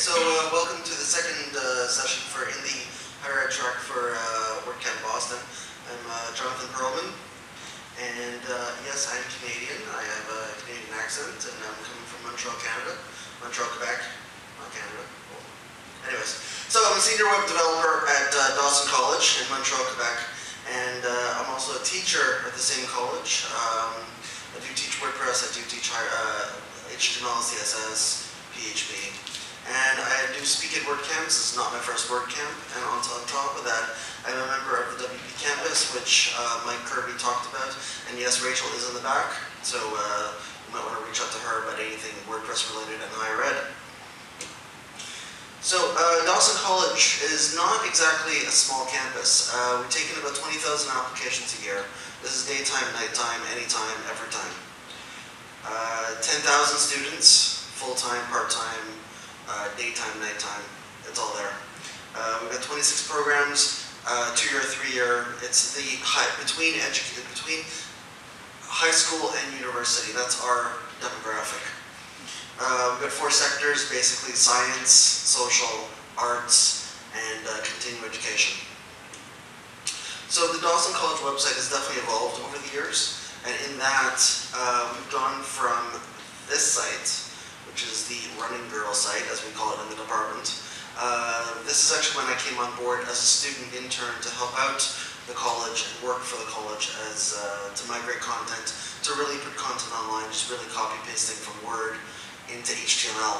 Welcome to the second session for in the higher ed track for WordCamp Boston. I'm Jonathan Perlman, and yes, I'm Canadian. I have a Canadian accent, and I'm coming from Montreal, Canada. Montreal, Quebec, not Canada. Cool. Anyways, so I'm a senior web developer at Dawson College in Montreal, Quebec, and I'm also a teacher at the same college. I do teach WordPress, I do teach HTML, CSS, PHP. And I do speak at WordCamp. This is not my first WordCamp. And on top of that, I'm a member of the WP Campus, which Mike Kirby talked about. And yes, Rachel is in the back, so you might want to reach out to her about anything WordPress related in higher ed. So Dawson College is not exactly a small campus. We're taking about 20,000 applications a year. This is daytime, nighttime, anytime, every time. 10,000 students, full-time, part-time, daytime, nighttime, it's all there. We've got 26 programs, 2-year, 3-year. It's the between high school and university. That's our demographic. We've got 4 sectors, basically science, social, arts, and continuing education. So the Dawson College website has definitely evolved over the years, and in that we've gone from this site, which is the Running Girl site, as we call it in the department. This is actually when I came on board as a student intern to help out the college and work for the college as to migrate content, to really put content online, just really copy pasting from Word into HTML.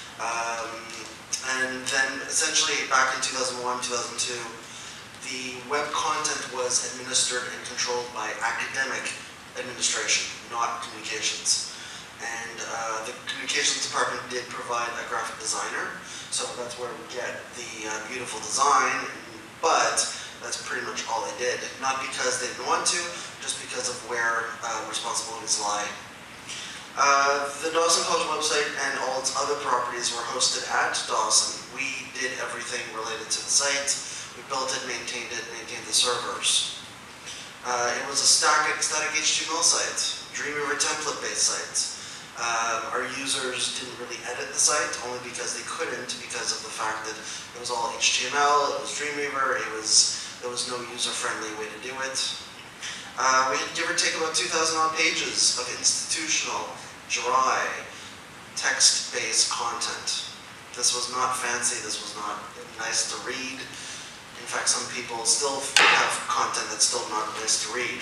And then essentially back in 2001, 2002, the web content was administered and controlled by academic administration, not communications. And the communications department did provide a graphic designer, so that's where we get the beautiful design, but that's pretty much all they did. Not because they didn't want to, just because of where responsibilities lie. The Dawson College website and all its other properties were hosted at Dawson. We did everything related to the site. We built it, maintained the servers. It was a static HTML site, Dreamweaver template-based site. Our users didn't really edit the site, only because they couldn't, because of the fact that it was all HTML, it was Dreamweaver, there was no user-friendly way to do it. We had give or take about 2,000 odd pages of institutional, dry, text-based content. This was not fancy, this was not nice to read. In fact, some people still have content that's still not nice to read.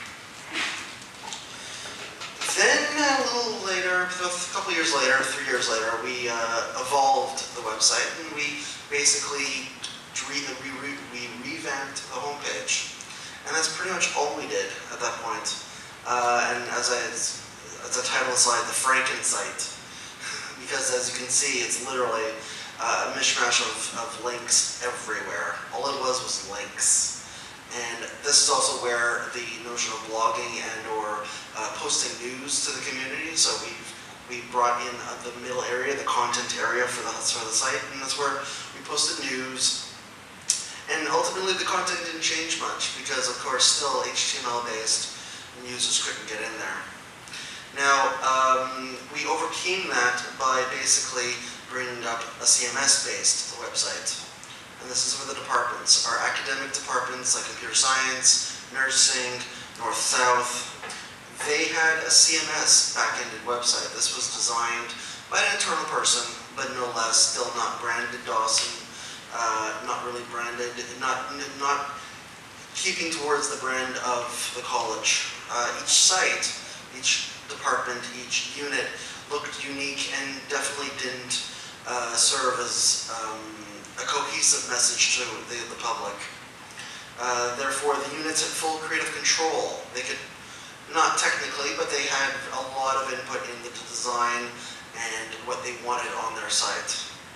Then a little later, a couple years later, 3 years later, we evolved the website, and we basically revamped the homepage. And that's pretty much all we did at that point. And as a title slide, the Franken site. Because as you can see, it's literally a mishmash of links everywhere. All it was links. And this is also where the notion of blogging and or posting news to the community. So we brought in the middle area, the content area for the site, and that's where we posted news. And ultimately the content didn't change much because, of course, still HTML based, and users couldn't get in there. Now, we overcame that by basically bringing up a CMS based website. And this is for the departments. Our academic departments like computer science, nursing, north-south, they had a CMS back-ended website. This was designed by an internal person, but no less, still not branded Dawson, not really branded, not keeping towards the brand of the college. Each site, each department, each unit looked unique and definitely didn't serve as a cohesive message to the public. Therefore, the units had full creative control. They could, not technically, but they had a lot of input into the design and what they wanted on their site.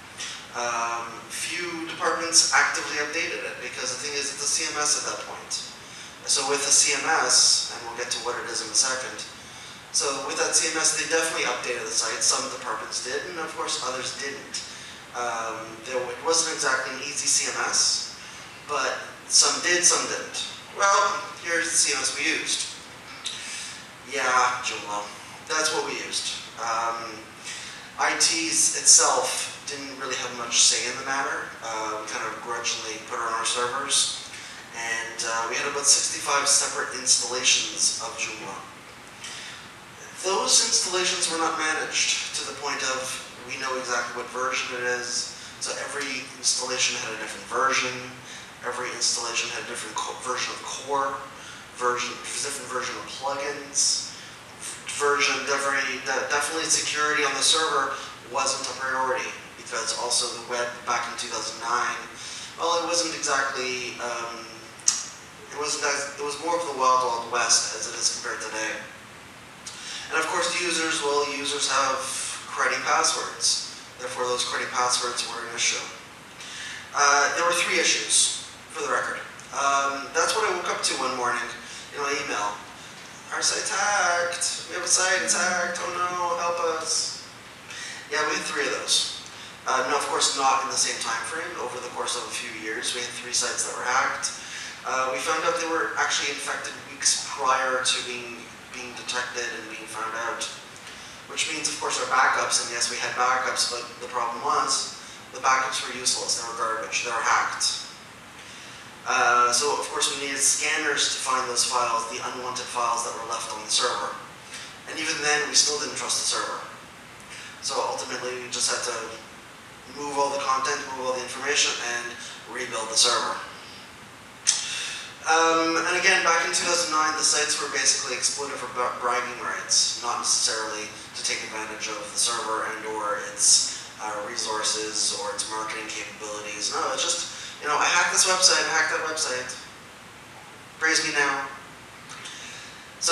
Few departments actively updated it because the thing is, it's a CMS at that point. So with a CMS, and we'll get to what it is in a second, so with that CMS, they definitely updated the site. Some departments did, and of course others didn't. It wasn't exactly an easy CMS, but some did, some didn't. Well, here's the CMS we used. Yeah, Joomla. That's what we used. IT's itself didn't really have much say in the matter. We kind of grudgingly put her on our servers, and we had about 65 separate installations of Joomla. Those installations were not managed to the point of we know exactly what version it is. So every installation had a different version. Every installation had a different version of core, different version of plugins, definitely security on the server wasn't a priority, because also the web back in 2009, well, it wasn't exactly, it was more of the wild, wild west as it is compared today. And of course users have cruddy passwords. Therefore those cruddy passwords were an issue. There were 3 issues, for the record. That's what I woke up to one morning in my email. Our site's hacked. We have a site, it's hacked. Oh no, help us. Yeah, we had 3 of those. No, of course not in the same time frame. Over the course of a few years, we had 3 sites that were hacked. We found out they were actually infected weeks prior to being detected and being found out. Which means, of course, our backups, and yes, we had backups, but the problem was, the backups were useless. They were garbage. They were hacked. So, of course, we needed scanners to find those files, the unwanted files that were left on the server. And even then, we still didn't trust the server. So ultimately, we just had to move all the content, move all the information, and rebuild the server. And again, back in 2009, the sites were basically exploited for bragging rights, not necessarily to take advantage of the server and or its resources or its marketing capabilities. No, it's just, you know, I hacked this website, I hacked that website. Praise me now. So,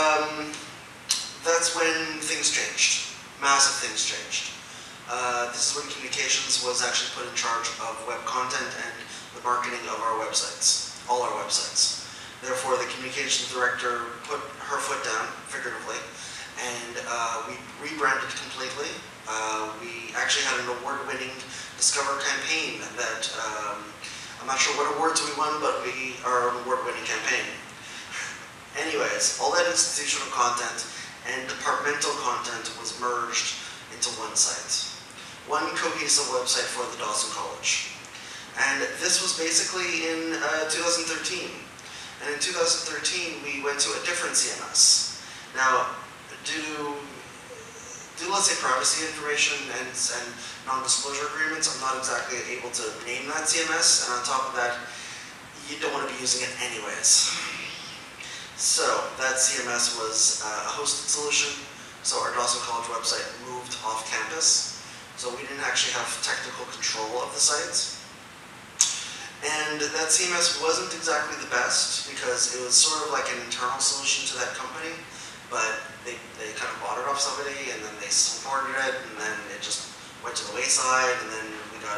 that's when things changed. Massive things changed. This is when communications was actually put in charge of web content and the marketing of our websites. All our websites. Therefore, the communications director put her foot down, figuratively, and we rebranded completely. We actually had an award-winning Discover campaign that, I'm not sure what awards we won, but we are an award-winning campaign. Anyways, all that institutional content and departmental content was merged into one site. One cohesive website for the Dawson College. And this was basically in 2013. And in 2013, we went to a different CMS. Now, due to, let's say, privacy information and non-disclosure agreements, I'm not exactly able to name that CMS. And on top of that, you don't want to be using it anyways. So, that CMS was a hosted solution. So our Dawson College website moved off campus. So we didn't actually have technical control of the site. And that CMS wasn't exactly the best because it was sort of like an internal solution to that company, but they kind of bought it off somebody and then they supported it and then it just went to the wayside and then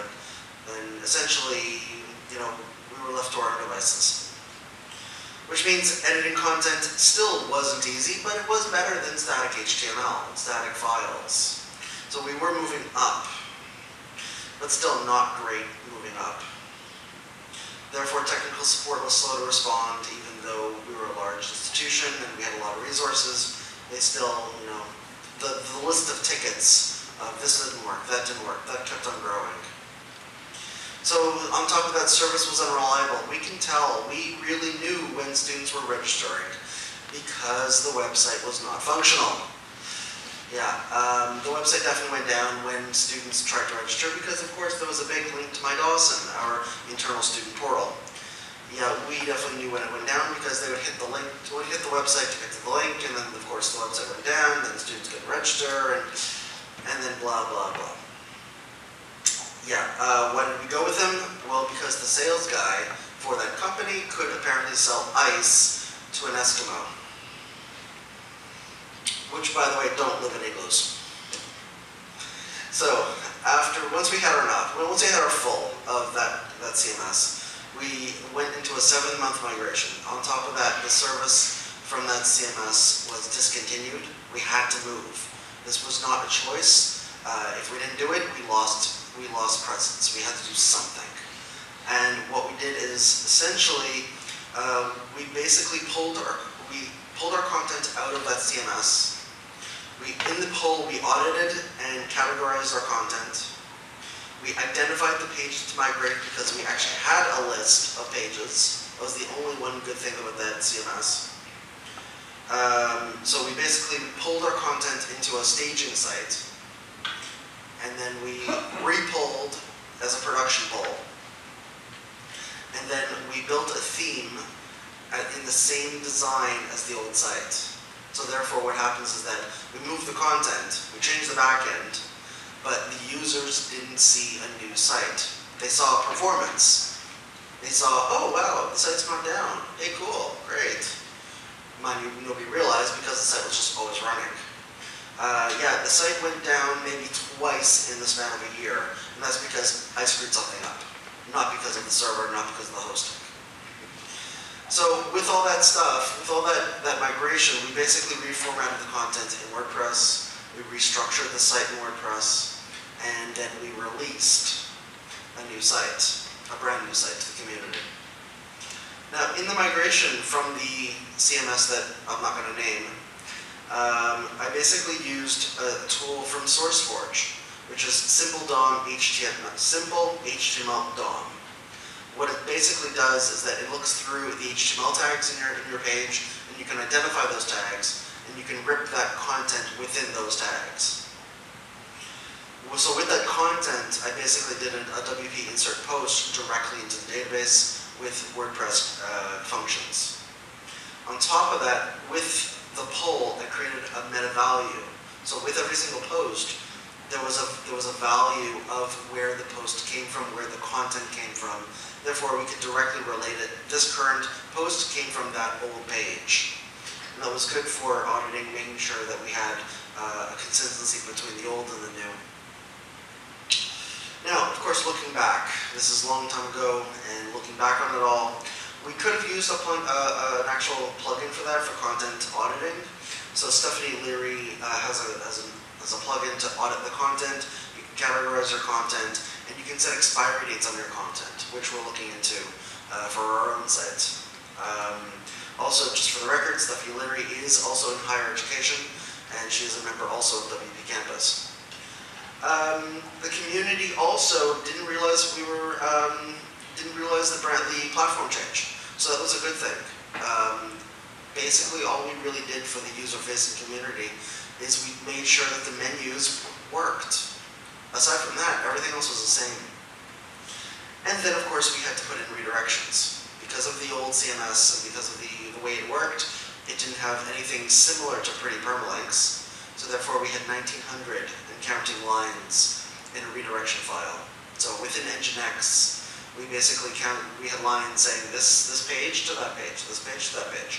essentially, you know, we were left to our own devices. Which means editing content still wasn't easy, but it was better than static HTML and static files. So we were moving up, but still not great moving up. Therefore, technical support was slow to respond, even though we were a large institution and we had a lot of resources. They still, you know, the list of tickets, this didn't work, that kept on growing. So on top of that, service was unreliable. We can tell, we really knew when students were registering because the website was not functional. Yeah, the website definitely went down when students tried to register because, of course, there was a big link to My Dawson, our internal student portal. Yeah, we definitely knew when it went down because they would hit the link, would hit the website to get to the link, and then, of course, the website went down, then the students couldn't register, and then blah, blah, blah. Yeah, why did we go with him? Well, because the sales guy for that company could apparently sell ice to an Eskimo. Which, by the way, don't live in igloos. So, once we had our full of that CMS, we went into a 7-month migration. On top of that, the service from that CMS was discontinued. We had to move. This was not a choice. If we didn't do it, we lost presence. We had to do something. And what we did is essentially, we basically pulled our content out of that CMS. In the poll, we audited and categorized our content. We identified the pages to migrate because we actually had a list of pages. That was the only one good thing about that CMS. So we basically pulled our content into a staging site, and then we repulled as a production pull. And then we built a theme in the same design as the old site. So therefore what happens is that we move the content, we change the back end, but the users didn't see a new site. They saw performance. They saw, oh wow, the site's gone down. Hey, cool, great. Mind you, nobody realized because the site was just always running. Yeah, the site went down maybe twice in the span of a year, and that's because I screwed something up. Not because of the server, not because of the hosting. So with all that stuff, with all that migration, we basically reformatted the content in WordPress, we restructured the site in WordPress, and then we released a new site, a brand new site to the community. Now, in the migration from the CMS that I'm not going to name, I basically used a tool from SourceForge, which is Simple DOM HTML, Simple HTML DOM. What it basically does is that it looks through the HTML tags in your page, and you can identify those tags, and you can rip that content within those tags. So with that content, I basically did a WP insert post directly into the database with WordPress functions. On top of that, with the poll, I created a meta value. So with every single post, there was a value of where the post came from, where the content came from. Therefore, we could directly relate it. This current post came from that old page. And that was good for auditing, making sure that we had a consistency between the old and the new. Now, of course, looking back, this is a long time ago, and looking back on it all, we could have used an actual plugin for that, for content auditing. So Stephanie Leary has a plugin to audit the content. You can categorize your content, and you can set expiry dates on your content, which we're looking into for our own sites. Also, just for the record, Stephanie Leary is also in higher education, and she is a member also of WP Campus. The community also didn't realize the platform change, so that was a good thing. Basically, all we really did for the user-facing community is we made sure that the menus worked. Aside from that, everything else was the same. And then, of course, we had to put in redirections. Because of the old CMS and because of the way it worked, it didn't have anything similar to Pretty Permalinks. So therefore, we had 1900 and counting lines in a redirection file. So within Nginx, we basically we had lines saying this page to that page, this page to that page.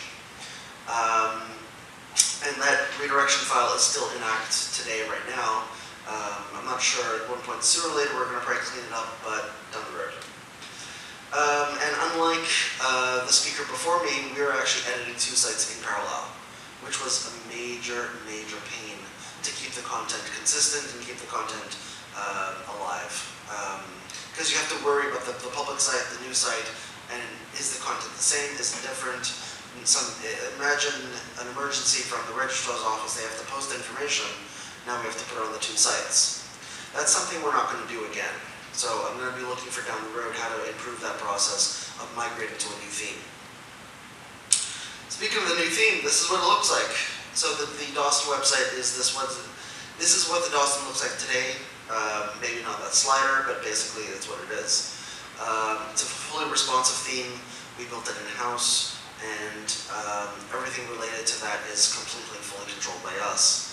And that redirection file is still in act today, right now. I'm not sure, at one point sooner or later we're going to probably clean it up, but down the road. And unlike the speaker before me, we were actually editing two sites in parallel, which was a major, major pain to keep the content consistent and keep the content alive. Because you have to worry about the public site, the new site, and is the content the same, is it different? Imagine an emergency from the registrar's office, they have to post information, now we have to put it on the two sites. That's something we're not going to do again. So I'm going to be looking for down the road how to improve that process of migrating to a new theme. Speaking of the new theme, this is what it looks like. So the Dawson website is this one. This is what the Dawson looks like today. Maybe not that slider, but basically that's what it is. It's a fully responsive theme. We built it in-house, and everything related to that is completely fully controlled by us.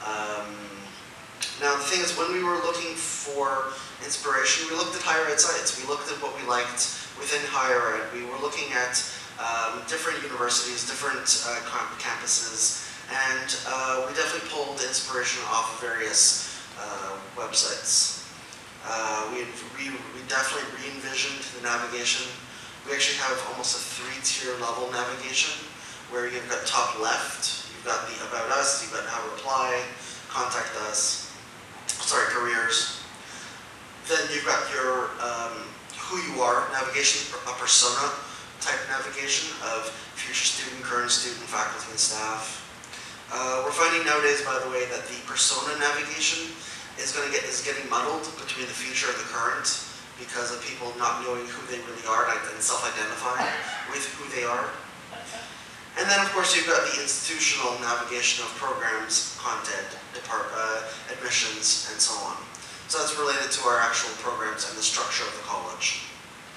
Now the thing is, when we were looking for inspiration, we looked at higher ed sites. We looked at what we liked within higher ed. We were looking at different universities, different campuses, and we definitely pulled inspiration off of various websites. We definitely re-envisioned the navigation. We actually have almost a 3-tier level navigation, where you've got top left, you've got the About Us, you've got How to Reply, Contact Us, careers. Then you've got your who you are navigation, a persona type navigation of future student, current student, faculty, and staff. We're finding nowadays, by the way, that the persona navigation is getting muddled between the future and the current because of people not knowing who they really are and self-identifying with who they are. And then, of course, you've got the institutional navigation of programs, content, admissions, and so on. So that's related to our actual programs and the structure of the college.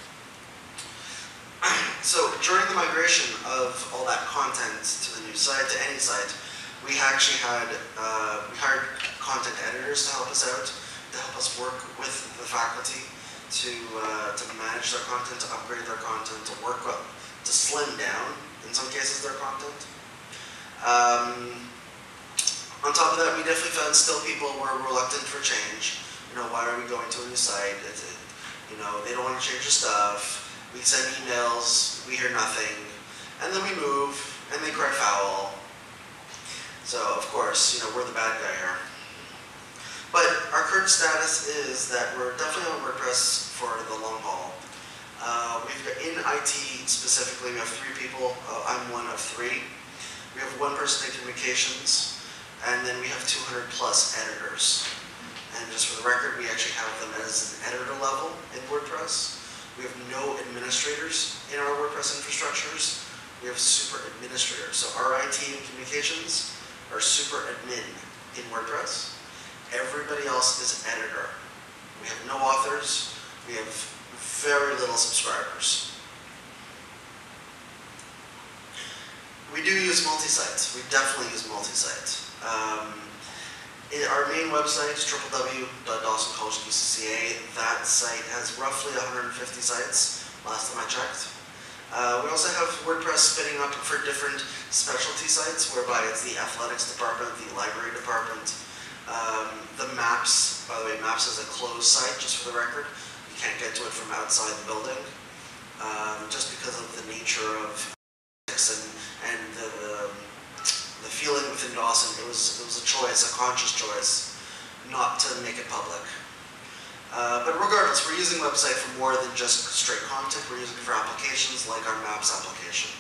So during the migration of all that content to the new site, to any site, we actually had, we hired content editors to help us out, to help us work with the faculty to manage their content, to upgrade their content, to work up, to slim down, in some cases, their content. On top of that, we definitely found still people were reluctant for change. You know, why are we going to a new site? You know, they don't want to change their stuff. We send emails, we hear nothing, and then we move, and they cry foul. So, of course, you know, we're the bad guy here. But our current status is that we're definitely on WordPress for the long haul. We've got, in IT specifically, we have 3 people. I'm one of 3. We have 1 person in communications, and then we have 200 plus editors. And just for the record, we actually have them as an editor level in WordPress. We have no administrators in our WordPress infrastructures. We have super administrators. So our IT and communications are super admin in WordPress. Everybody else is editor. We have no authors. We have very little subscribers. We do use multi-site. We definitely use multi-site. Our main website is www.dawsoncollegeqcca. That site has roughly 150 sites, last time I checked. We also have WordPress spinning up for different specialty sites, whereby it's the athletics department, the library department, the Maps. By the way, Maps is a closed site, just for the record. You can't get to it from outside the building, just because of the nature of and the feeling within Dawson. It was a choice, a conscious choice, not to make it public. But regardless, we're using the website for more than just straight content. We're using it for applications like our Maps application.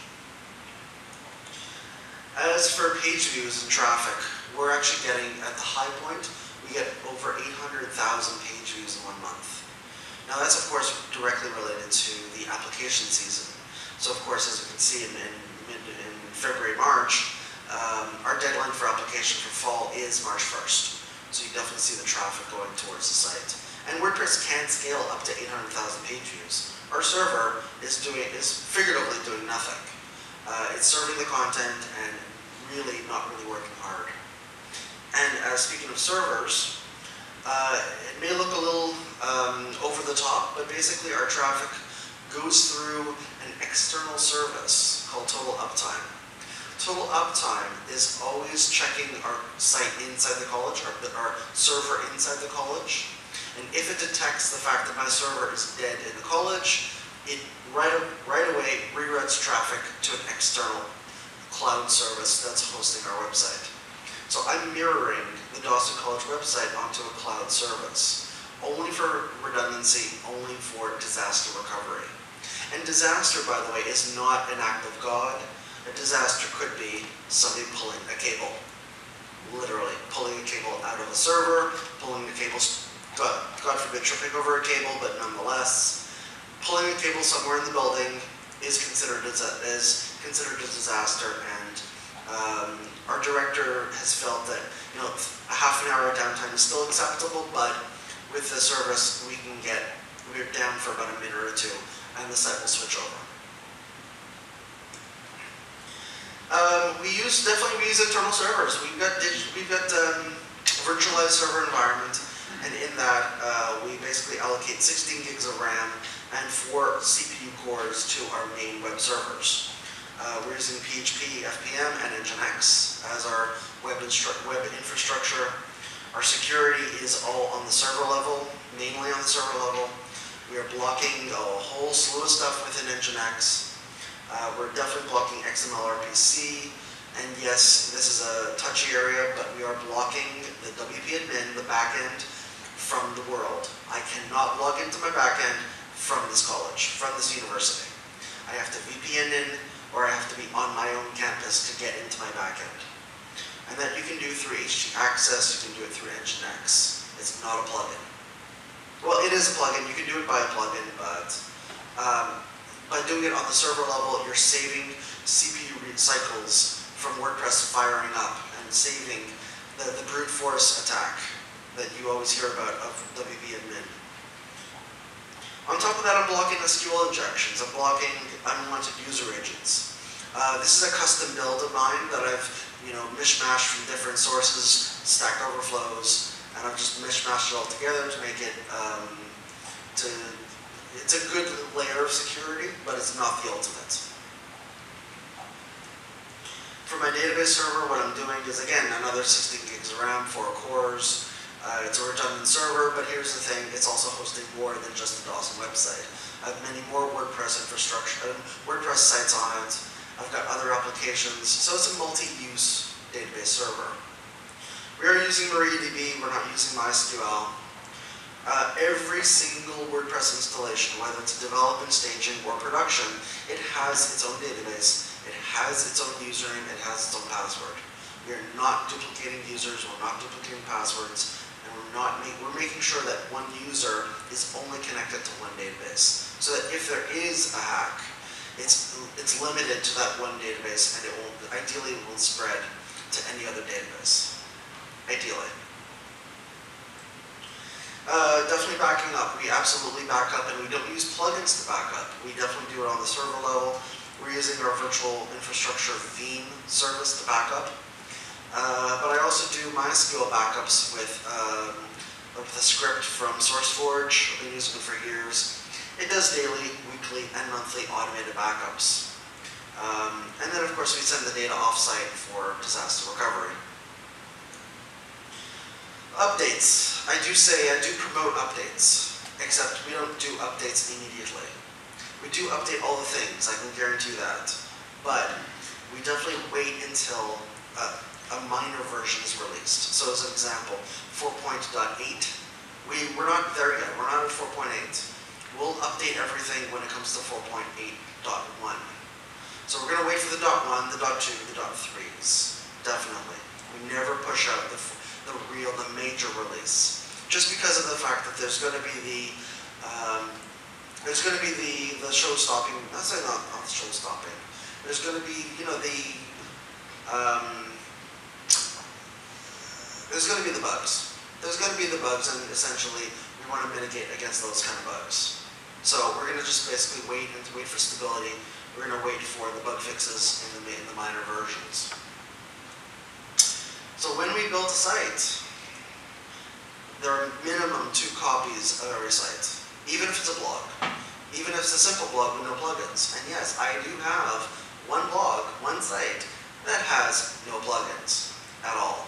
As for page views and traffic, we're actually getting, at the high point, we get over 800,000 page views in 1 month. Now that's, of course, directly related to the application season. So, of course, as you can see in February, March, our deadline for application for fall is March 1st. So you definitely see the traffic going towards the site. And WordPress can scale up to 800,000 page views. Our server is figuratively doing nothing. It's serving the content and really not really working hard. And speaking of servers, it may look a little over the top, but basically our traffic goes through an external service called Total Uptime. Total Uptime is always checking our site inside the college, our server inside the college. And if it detects the fact that my server is dead in the college, it right away reroutes traffic to an external cloud service that's hosting our website. So I'm mirroring the Dawson College website onto a cloud service, only for redundancy, only for disaster recovery. And disaster, by the way, is not an act of God. A disaster could be somebody pulling a cable, literally pulling a cable out of a server, pulling the cable, God forbid, tripping over a cable, but nonetheless, pulling a cable somewhere in the building is considered a disaster. And our director has felt that, you know, a half an hour downtime is still acceptable, but with the service, we're down for about a minute or 2, and the site will switch over. We use internal servers. We've got virtualized server environment, and in that we basically allocate 16 gigs of RAM and 4 CPU cores to our main web servers. We're using PHP, FPM, and Nginx as our web infrastructure. Our security is all on the server level, mainly on the server level. We are blocking a whole slew of stuff within Nginx. We're definitely blocking XML/RPC, and yes, this is a touchy area, but we are blocking the WP admin, the backend, from the world. I cannot log into my backend from this college, from this university. I have to VPN in, or I have to be on my own campus to get into my backend. And that you can do through htaccess, you can do it through Nginx. It's It's not a plugin. Well, it is a plugin. You can do it by a plugin, but by doing it on the server level, you're saving CPU cycles from WordPress firing up and saving the brute force attack that you always hear about of WP admin. On top of that, I'm blocking SQL injections. I'm blocking unwanted user agents. This is a custom build of mine that I've mishmashed from different sources, Stack Overflows, and I've just mishmashed it all together to make it it's a good layer of security, but it's not the ultimate. For my database server, what I'm doing is, again, another 16 gigs of RAM, 4 cores. It's a redundant server, but here's the thing, it's also hosting more than just the Dawson website. I have many more WordPress infrastructure, WordPress sites on it. I've got other applications, so it's a multi-use database server. We are using MariaDB, we're not using MySQL. Every single WordPress installation, whether it's development, staging, or production, it has its own database, it has its own username, it has its own password. We are not duplicating users, we're not duplicating passwords, and we're making sure that one user is only connected to one database. So that if there is a hack, it's limited to that one database, and ideally it won't spread to any other database. Ideally. Definitely backing up. We absolutely back up, and we don't use plugins to back up. We definitely do it on the server level. We're using our virtual infrastructure Veeam service to back up. But I also do MySQL backups with a script from SourceForge. I've been using it for years. It does daily, weekly, and monthly automated backups. And then, of course, we send the data offsite for disaster recovery. Updates. I do promote updates, except we don't do updates immediately. We do update all the things, I can guarantee that. But we definitely wait until a minor version is released. So as an example, 4.8, we're not there yet, we're not at 4.8. We'll update everything when it comes to 4.8.1. So we're going to wait for the .1, the .2, the .3s, definitely. We never push out the major release, just because of the fact that there's going to be the show-stopping. That's not show-stopping. There's going to be there's going to be the bugs. There's going to be the bugs, and essentially we want to mitigate against those kind of bugs. So we're going to just basically wait for stability. We're going to wait for the bug fixes in the minor versions. So when we build a site, there are minimum 2 copies of every site, even if it's a blog, even if it's a simple blog with no plugins. And yes, I do have one blog, one site that has no plugins at all.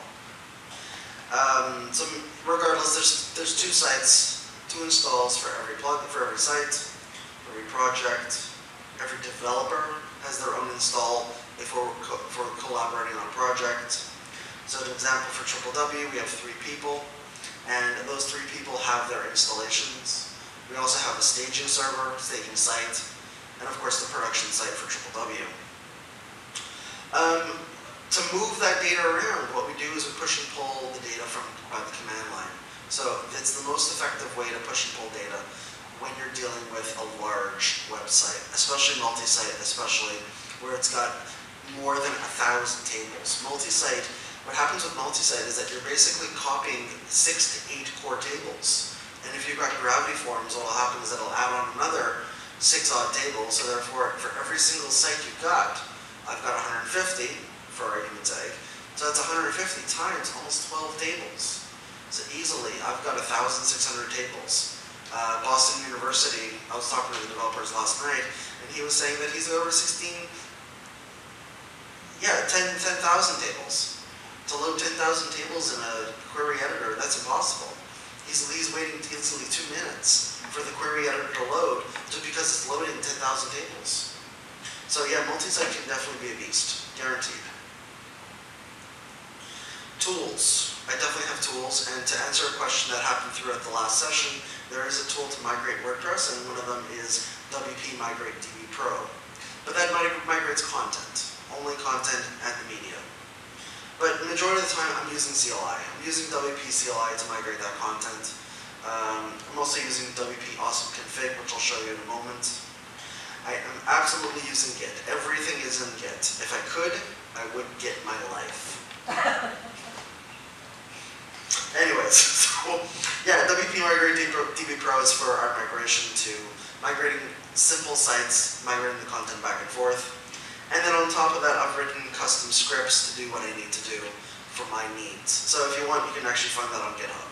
So regardless, there's 2 sites, 2 installs for every plugin, for every site, for every project. Every developer has their own install if we're collaborating on a project. So an example for WWW, we have 3 people, and those 3 people have their installations. We also have a staging server, staging site, and of course the production site for WWW. To move that data around, what we do is we push and pull the data by the command line. So it's the most effective way to push and pull data when you're dealing with a large website, especially multi-site, especially where it's got more than 1,000 tables. Multi-site, what happens with multi-site is that you're basically copying 6 to 8 core tables. And if you've got Gravity Forms, what will happen is it'll add on another 6 odd tables. So therefore, for every single site you've got, I've got 150 for argument's sake. So that's 150 times almost 12 tables. So easily, I've got 1,600 tables. Boston University, I was talking to the developers last night, and he was saying that he's over 10,000 tables. To load 10,000 tables in a query editor, that's impossible. He's waiting easily 2 minutes for the query editor to load, just because it's loading 10,000 tables. So yeah, multi-site can definitely be a beast, guaranteed. Tools. I definitely have tools, and to answer a question that happened throughout the last session, there is a tool to migrate WordPress, and one of them is WP Migrate DB Pro. But that migrates content, only content and the media. But the majority of the time I'm using CLI. I'm using WP CLI to migrate that content. I'm also using WP Awesome Config, which I'll show you in a moment. I am absolutely using Git. Everything is in Git. If I could, I would Git my life. Anyways, so yeah, WP Migrate DB Pro is for our migration to migrating simple sites, migrating the content back and forth. And then on top of that, I've written custom scripts to do what I need to do for my needs. So if you want, you can actually find that on GitHub.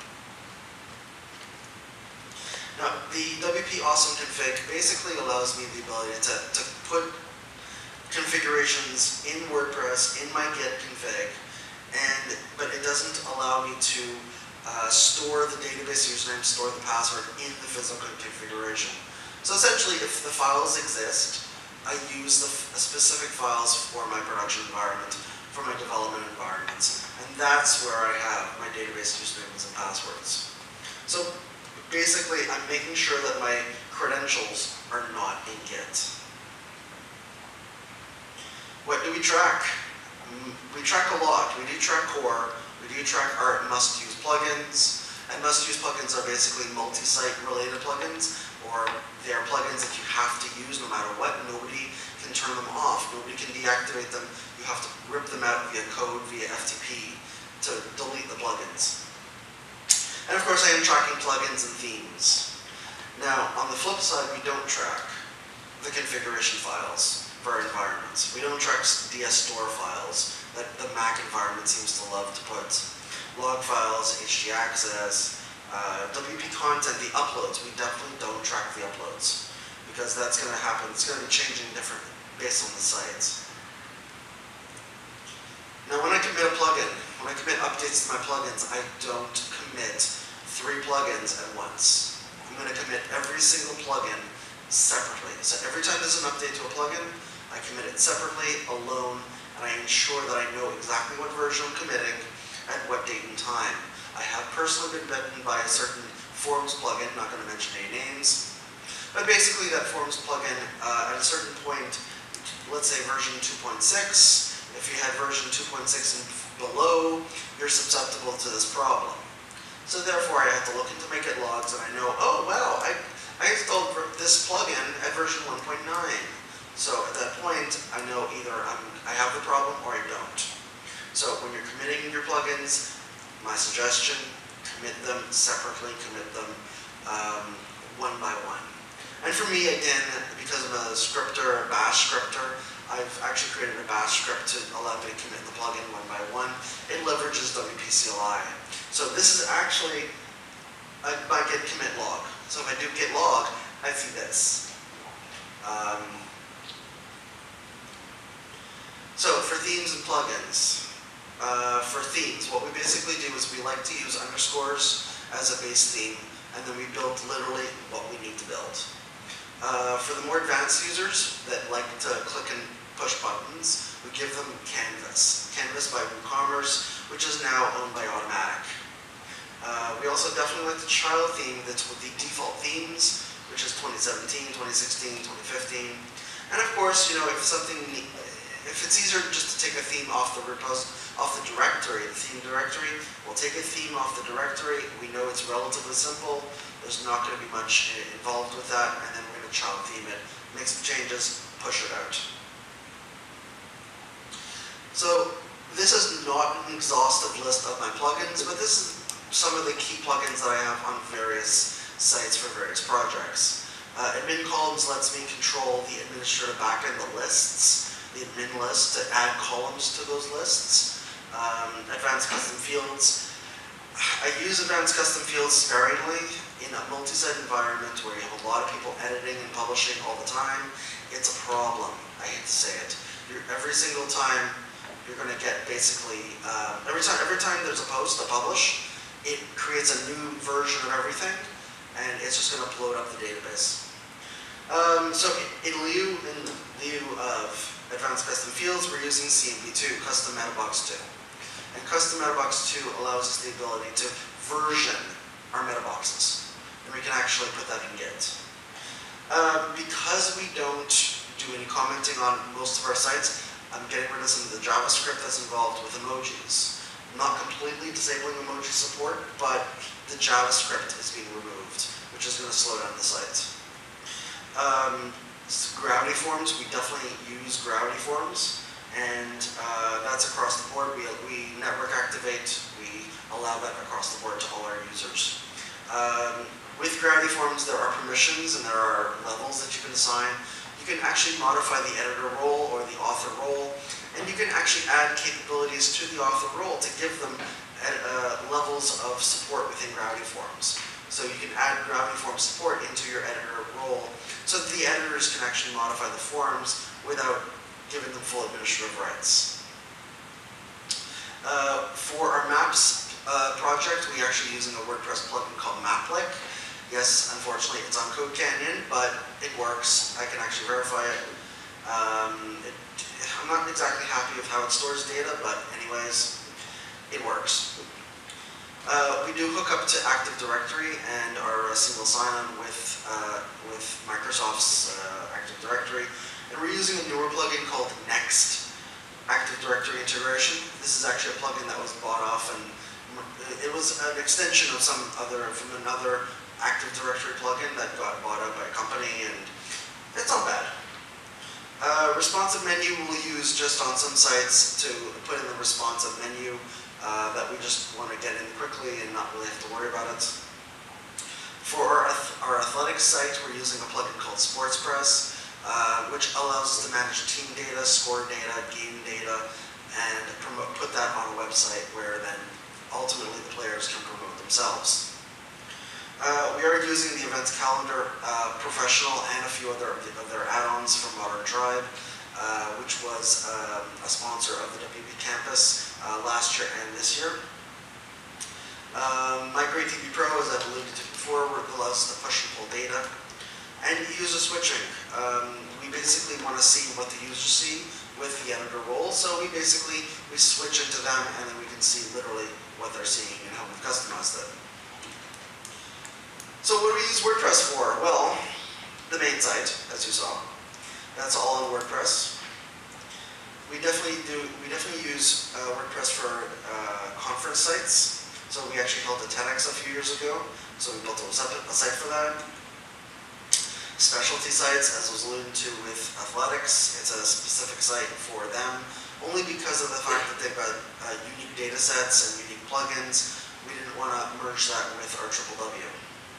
Now, the WP Awesome Config basically allows me the ability to put configurations in WordPress in my Git config, but it doesn't allow me to store the database username, store the password in the physical configuration. So essentially, if the files exist, I use the specific files for my production environment, for my development environments, and that's where I have my database usernames and passwords. So basically, I'm making sure that my credentials are not in Git. What do we track? We track a lot. We do track core, we do track our must-use plugins, and must-use plugins are basically multi-site related plugins, or they are plugins that you have to use no matter what. Nobody can turn them off. Nobody can deactivate them. You have to rip them out via code, via FTP, to delete the plugins. And of course, I am tracking plugins and themes. Now, on the flip side, we don't track the configuration files for our environments. We don't track DS-store files that the Mac environment seems to love to put. Log files, htaccess, WP content, the uploads. We definitely don't track the uploads because that's going to happen. It's going to be changing different based on the sites. Now, when I commit a plugin, when I commit updates to my plugins, I don't commit 3 plugins at once. I'm going to commit every single plugin separately. So every time there's an update to a plugin, I commit it separately, alone, and I ensure that I know exactly what version I'm committing at what date and time. I have personally been bitten by a certain Forms plugin, not going to mention any names, but basically that Forms plugin, at a certain point, let's say version 2.6, if you had version 2.6 and below, you're susceptible to this problem. So therefore, I have to look into my Git logs, and I know, oh wow, I installed this plugin at version 1.9. So at that point, I know either I have the problem or I don't. So when you're committing your plugins, my suggestion, commit them separately, commit them one by one. And for me, again, because I'm a scripter, a bash scripter, I've actually created a bash script to allow me to commit the plugin one by one. It leverages WP CLI. So this is actually my git commit log. So if I do git log, I see this. So for themes and plugins, for themes, what we basically do is we like to use underscores as a base theme, and then we build literally what we need to build. For the more advanced users that like to click and push buttons, we give them Canvas. Canvas by WooCommerce, which is now owned by Automatic. We also definitely like the child theme that's with the default themes, which is 2017, 2016, 2015. And of course, you know, if it's easier just to take a theme off the directory, the theme directory, we'll take a theme off the directory. We know it's relatively simple. There's not going to be much involved with that, and then we're going to child theme it, make some changes, push it out. So this is not an exhaustive list of my plugins, but this is some of the key plugins that I have on various sites for various projects. Admin columns lets me control the administrative backend, the lists, the admin list, to add columns to those lists. Advanced custom fields. I use advanced custom fields sparingly in a multi-site environment where you have a lot of people editing and publishing all the time. It's a problem. I hate to say it. Every single time you're going to get basically every time there's a post to publish, it creates a new version of everything, and it's just going to upload up the database. So in lieu of advanced custom fields, we're using CMP2, Custom Meta Box 2. And Custom Meta Box 2 allows us the ability to version our meta boxes. And we can actually put that in Git. Because we don't do any commenting on most of our sites, I'm getting rid of some of the JavaScript that's involved with emojis. I'm not completely disabling emoji support, but the JavaScript is being removed, which is going to slow down the site. Gravity forms, we definitely use Gravity forms, and that's across the board. We network activate, we allow that across the board to all our users. With Gravity forms, there are permissions and there are levels that you can assign. You can actually modify the editor role or the author role, and you can actually add capabilities to the author role to give them levels of support within Gravity forms. So you can add Gravity form support into your editor role so that the editors can actually modify the forms without giving them full administrative rights. For our maps project, we're actually using a WordPress plugin called Maplik. Yes, unfortunately, it's on CodeCanyon, but it works. I can actually verify it. I'm not exactly happy with how it stores data, but anyways, it works. We do hook up to Active Directory and our single sign-on with Microsoft's Active Directory, and we're using a newer plugin called Next Active Directory Integration. This is actually a plugin that was bought off, and it was an extension of from another Active Directory plugin that got bought out by a company, and it's not bad. Responsive menu we'll use just on some sites to put in the responsive menu that we just want to get in quickly and not really have to worry about it. For our athletics site, we're using a plugin called SportsPress, which allows us to manage team data, score data, game data, and put that on a website where then ultimately the players can promote themselves. We are using the Events Calendar Professional and a few other of their add-ons from Modern Tribe, which was a sponsor of the WP Campus last year and this year. MigrateDB Pro, as I've alluded to before, allows us to push and pull data. And user switching. We basically want to see what the users see with the editor role, so we switch into them and then we can see literally what they're seeing and how we've customized it. So what do we use WordPress for? Well, the main site, as you saw. That's all on WordPress. We definitely use WordPress for conference sites. So we actually held a TEDx a few years ago, so we built a site for that. Specialty sites, as was alluded to with athletics, it's a specific site for them, only because of the fact that they've got unique data sets and unique plugins. We didn't want to merge that with our www.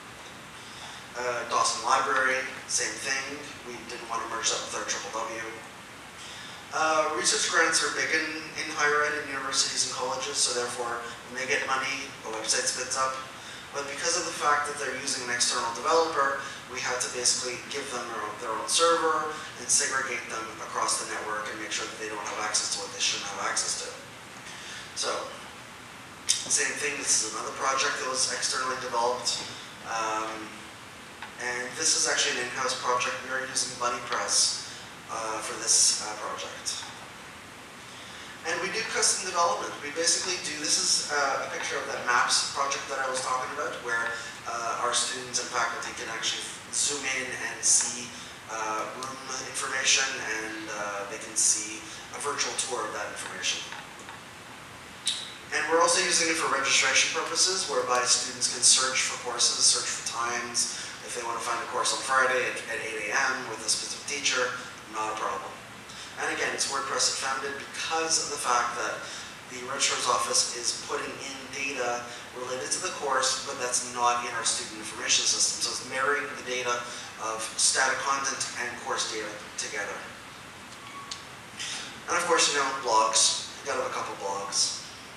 Dawson Library, same thing. We didn't want to merge that with our www. Research grants are big in higher ed and universities and colleges, so therefore when they get money, the website spits up. But because of the fact that they're using an external developer, we had to basically give them their own server and segregate them across the network and make sure that they don't have access to what they shouldn't have access to. So, same thing, this is another project that was externally developed. And this is actually an in-house project. We are using BuddyPress for this project. And we do custom development. We basically do, this is a picture of that Maps project that I was talking about, where our students and faculty can actually zoom in and see room information, and they can see a virtual tour of that information. And we're also using it for registration purposes, whereby students can search for courses, search for times. If they want to find a course on Friday at 8 a.m. with a specific teacher, not a problem. And again, it's WordPress founded because of the fact that the registrar's office is putting in data related to the course, but that's not in our student information system. So it's marrying the data of static content and course data together. And of course, you know, blogs. You've got to have a couple blogs.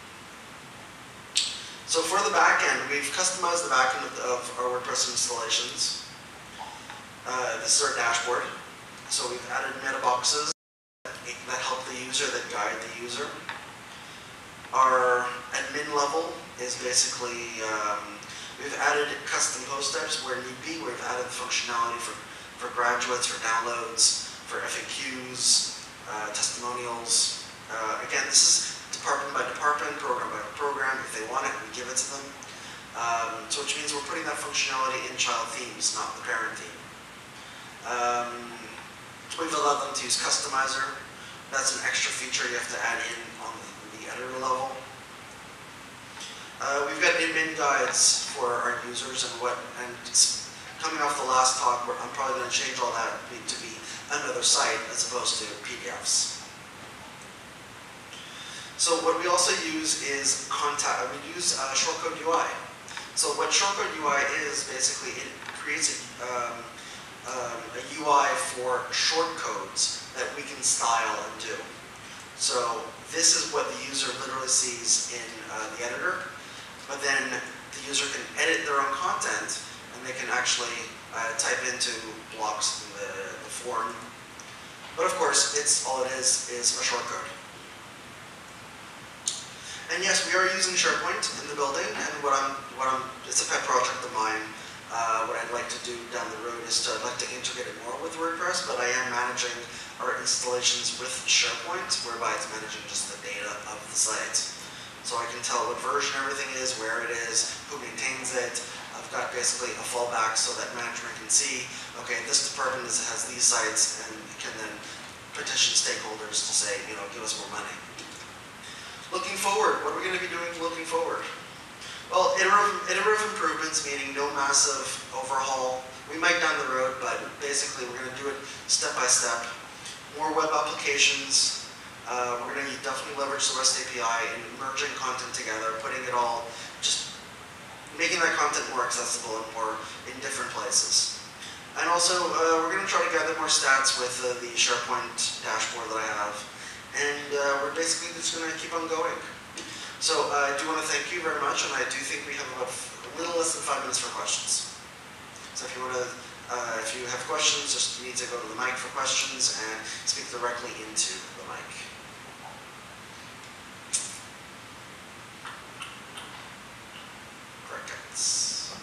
So for the backend, we've customized the backend of our WordPress installations. This is our dashboard. So we've added meta boxes that help the user, that guide the user. Our admin level is basically, we've added custom post types where need be. We've added functionality for graduates, for downloads, for FAQs, testimonials. Again, this is department by department, program by program. If they want it, we give it to them. So which means we're putting that functionality in child themes, not the parent theme. We've allowed them to use Customizer, That's an extra feature you have to add in on the editor level. We've got admin guides for our users and coming off the last talk, I'm probably going to change all that to be another site as opposed to PDFs. So what we also use is we use Shortcode UI. So what Shortcode UI is, basically it creates a UI for shortcodes that we can style and do. So this is what the user literally sees in the editor, but then the user can edit their own content and they can actually type into blocks in the form. But of course, all it is a shortcode. And yes, we are using SharePoint in the building, and it's a pet project of mine. What I'd like to do down the road is I'd like to integrate it more with WordPress, but I am managing our installations with SharePoint, whereby it's managing just the data of the site. So I can tell what version everything is, where it is, who maintains it. I've got basically a fallback so that management can see, okay, this department has these sites, and can then petition stakeholders to say, give us more money. Looking forward, what are we going to be doing looking forward? Well, iterative improvements, meaning no massive overhaul. We might down the road, but basically we're going to do it step by step. More web applications. We're going to definitely leverage the REST API and merging content together, putting it all, just making that content more accessible and more in different places. And also, we're going to try to gather more stats with the SharePoint dashboard that I have. And we're basically just going to keep on going. So I do want to thank you very much, and I do think we have about a little less than 5 minutes for questions. So if you want to, if you have questions, just need to go to the mic for questions and speak directly into the mic. Crickets.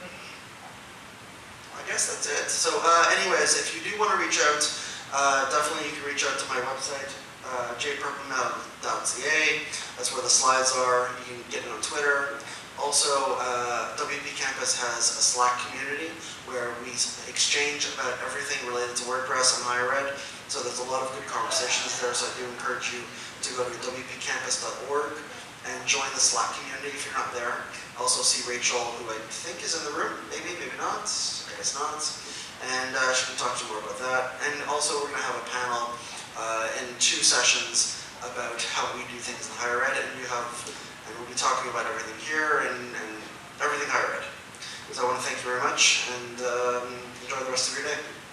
I guess that's it. So anyways, if you do want to reach out, definitely you can reach out to my website. jpurplemel.ca. That's where the slides are. You can get it on Twitter. Also, WP Campus has a Slack community where we exchange about everything related to WordPress and higher ed. So there's a lot of good conversations there. So I do encourage you to go to wpcampus.org and join the Slack community if you're not there. I also see Rachel, who I think is in the room. Maybe not. I guess not. And she can talk to you more about that. And also, we're going to have a panel in 2 sessions about how we do things in higher ed, and we'll be talking about everything here and everything higher ed. So I want to thank you very much, and enjoy the rest of your day.